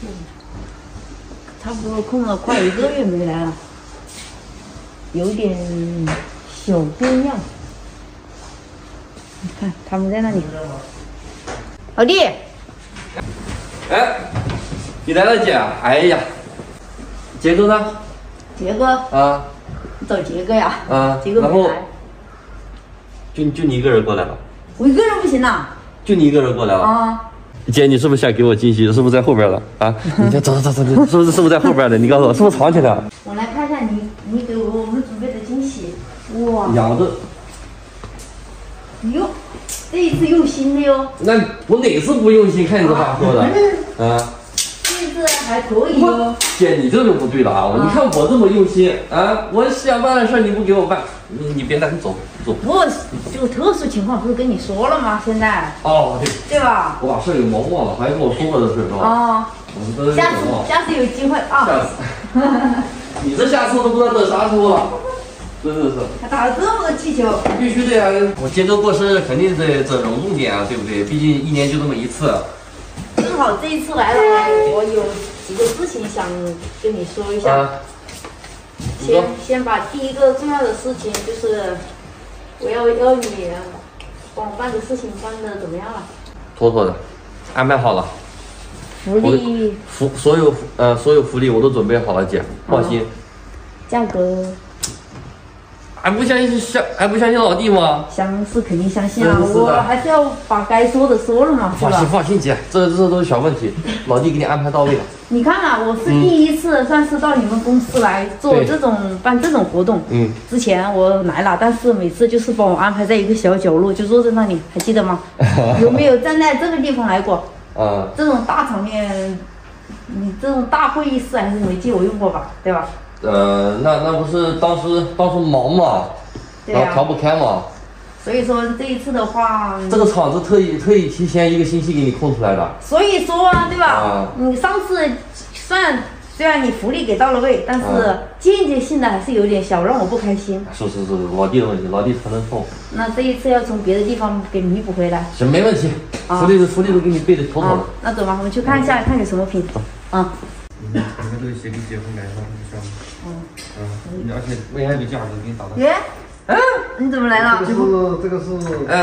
差不多空了快1个月没来了，有点小变样。你看他们在那里。老弟， 哎，你来了姐，哎呀，杰哥呢？ 杰哥啊， 你找杰哥呀？ 啊， 杰哥然后没来， 就你一个人过来了？ 我一个人不行呐。 就你一个人过来了？ 啊。 姐，你是不是想给我惊喜？是不是在后边了啊？你先走，是不是在后边的？你告诉我，是不是藏起来了？ 我来看一下你给我们准备的惊喜。哇！ 养着。 哟，这一次用心的哟。 那我哪次不用心？看你这话说的。啊。 这一次还可以哟。 姐，你这就不对了啊！你看我这么用心啊，我想办的事你不给我办，你别担，你走。 不，这个特殊情况不是跟你说了吗？现在。 哦，对吧？我把事儿给忙忘了，还跟我说过这事是吧？ 啊。下次有机会啊。 下次。你这下次都不知道等啥时候了，真的是。 还打了这么多气球。 必须的呀！我杰哥过生日肯定得整隆重点啊，对不对？毕竟1年就这么一次。 正好这一次来了，我有几个事情想跟你说一下。 啊。 先把第一个重要的事情就是。 我要你帮我办的事情办的怎么样了？ 妥妥的，安排好了。 福利所有福利我都准备好了，姐，放心。 价格还不相信老弟吗？ 是肯定相信啊，我还是要把该说的说了嘛，是吧？ 放心，姐，这都是小问题，老弟给你安排到位了。 你看啊，我是第一次算是到你们公司来做办这种活动。之前我来了，但是每次就是帮我安排在一个小角落，就坐在那里，还记得吗？有没有站在这个地方来过？这种大场面，你这种大会议室还是没借我用过吧？对吧？ 那不是当时忙嘛，然后调不开嘛。 所以说这一次的话， 这个场子特意提前1个星期给你空出来的。 所以说啊，对吧？你上次虽然你福利给到了位，但是间接性的还是有点小让我不开心。 是，老弟的问题，老弟承认错误。 那这一次要从别的地方给弥补回来。 行，没问题。福利都给你备的妥妥的。 那走吧，我们去看一下，看有什么品。 你看这个鞋跟结婚买上就像，而且未来的价格给你打到。 耶，你怎么来了？ 这个是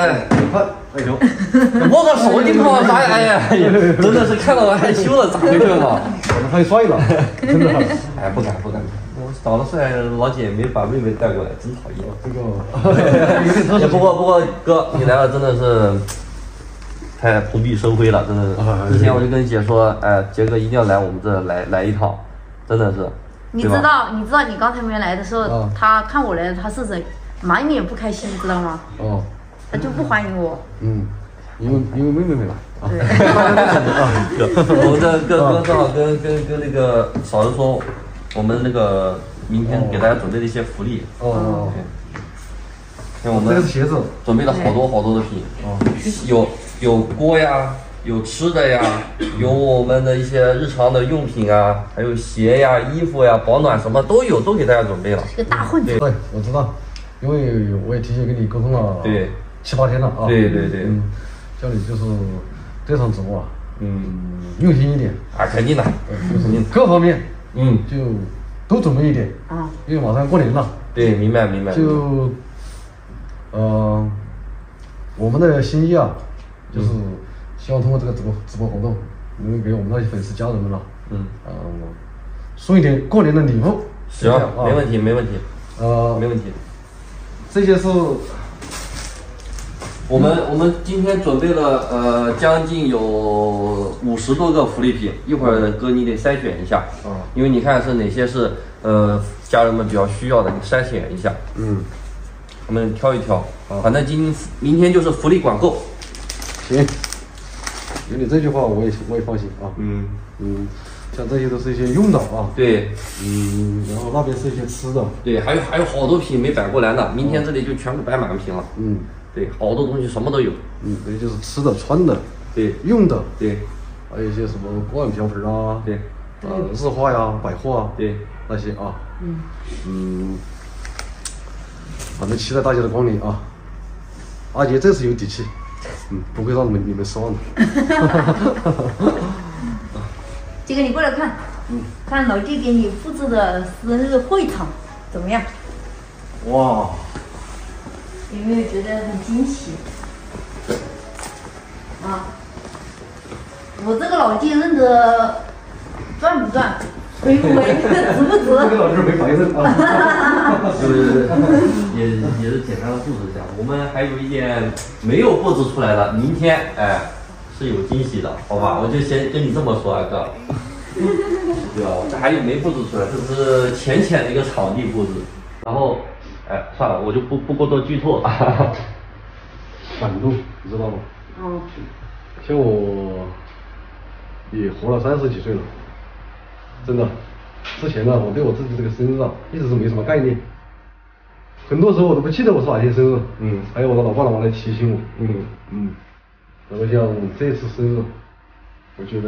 9块9。 摸个手机干嘛呀？哎呀，真的是看到我害羞了，咋回事嘛？ 我太帅了，真的。 哎，不敢。我长得帅，老姐没把妹妹带过来，真讨厌。 这个有点特殊。 不过哥，你来了真的是。太蓬荜生辉了，真的是。之前我就跟姐说，哎，杰哥一定要来我们这来一趟，真的是。 你知道你刚才没来的时候，他看我来了，他是满脸不开心，知道吗？他就不欢迎我。 因为妹妹来。 对。 我这哥正好跟那个嫂子说，我们那个明天给大家准备的一些福利。看我们这个鞋子准备了好多的品，有锅呀，有吃的呀，有我们的一些日常的用品啊，还有鞋呀、衣服呀、保暖什么都有，都给大家准备了。 是个大混子。 对，我知道，因为我也提前跟你沟通了7、8天了啊。 对。 叫你就是这场直播啊，用心一点啊，肯定的， 就是各方面就都准备一点啊， 因为马上过年了。 对，明白。 就我们的心意啊。就是希望通过这个直播活动，能给我们那些粉丝家人们送一点过年的礼物。 行，没问题。没问题。 这些是我们今天准备了将近有50多个福利品，一会儿哥你得筛选一下，因为你看是哪些是家人们比较需要的，你筛选一下。我们挑一挑，反正明天就是福利管够。 行，有你这句话我也放心啊。像这些都是一些用的啊。 对。 然后那边是一些吃的。 对，还有好多品没摆过来呢，明天这里就全部摆满品了。对，好多东西什么都有。 这就是吃的、穿的。 对。 用的。 对。 还有一些什么锅碗瓢盆啊。 对。 日化呀、百货啊。 对。 那些啊。反正期待大家的光临啊。阿杰这次有底气。不会让你们失望的。 这个你过来看，看老季给你布置的生日会场怎么样？ 哇， 有没有觉得很惊喜？啊，我这个老季认得赚不赚，亏不亏，值不值？ 这个老师没白认啊。 就是也是简单的布置一下。我们还有一点没有布置出来的，明天是有惊喜的，好吧？我就先跟你这么说啊，哥。对吧？这还有没布置出来，这是浅浅的一个场地布置。然后，算了，我就不过多剧透了。 感动，你知道吗？像我也活了30几岁了，真的。之前呢，我对我自己这个生日一直是没什么概念，很多时候我都不记得我是哪天生日。还有我的老爸老妈来提醒我。然后像这次生日，我觉得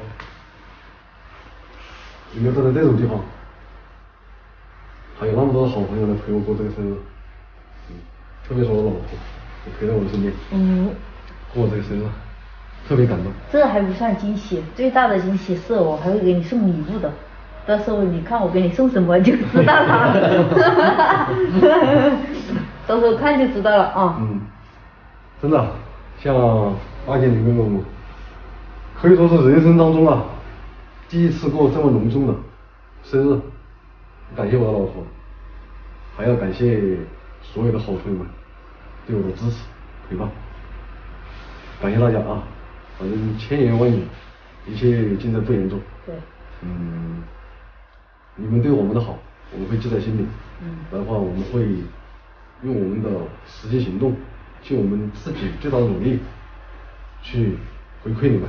能够坐在这种地方，还有那么多的好朋友来陪我过这个生日，特别是我老婆，也陪在我的身边，过这个生日，特别感动。 这还不算惊喜，最大的惊喜是我还会给你送礼物的，到时候你看我给你送什么就知道了。到时候看就知道了啊。 真的，像8年里面的我，可以说是人生当中第一次过这么隆重的生日，感谢我的老婆，还要感谢所有的好朋友们对我的支持陪伴，感谢大家啊！反正千言万语，一切尽在不言中。 对。 你们对我们的好，我们会记在心里。然后我们会用我们的实际行动，尽我们自己最大的努力去回馈你们。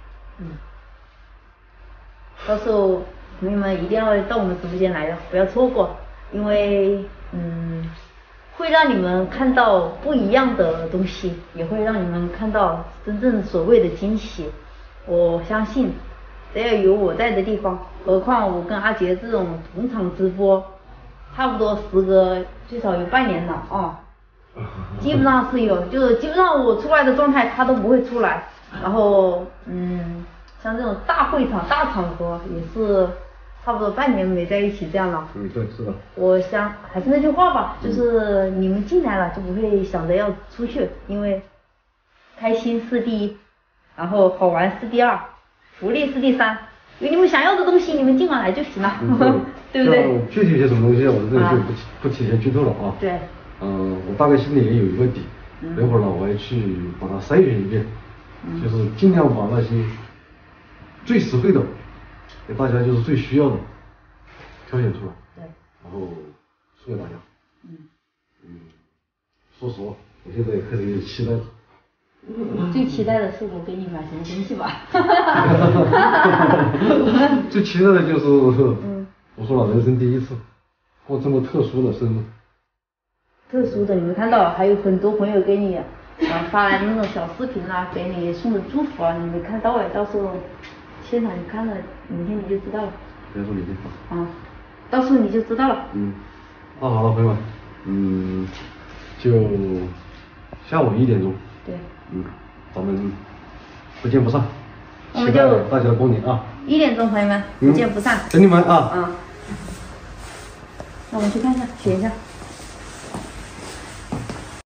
到时候朋友们一定要到我们直播间来的，不要错过，因为会让你们看到不一样的东西，也会让你们看到真正所谓的惊喜。我相信，只要有我在的地方，何况我跟阿杰这种同场直播，差不多时隔最少有半年了啊，基本上是有，就是基本上我出来的状态他都不会出来，然后像这种大会场、大场合也是差不多半年没在一起这样了。 对，是的。 我想还是那句话吧，就是你们进来了就不会想着要出去，因为开心是第一，然后好玩是第二，福利是第三。有你们想要的东西，你们尽管来就行了，对不对？ 具体些什么东西，我这里就不提前剧透了啊。 对。 我大概心里也有一个底，等会儿呢，我还去把它筛选一遍，就是尽量把那些最实惠的，给大家就是最需要的挑选出来， 对， 然后送给大家。说实话，我现在也开始有点期待了。 最期待的是我给你买什么东西吧。 最期待的就是，我说了，人生第一次过这么特殊的生日。 特殊的，你们看到还有很多朋友给你发来那种小视频啊，给你送的祝福啊，你没看到哎，到时候现场你看了，明天你就知道了。 别说明天到时候你就知道了。 那好了，朋友们，就下午1点钟。 对。 咱们不见不散。 我们就大家的光临啊。 1点钟，朋友们不见不散。 等你们啊。 那我们去看一下，选一下。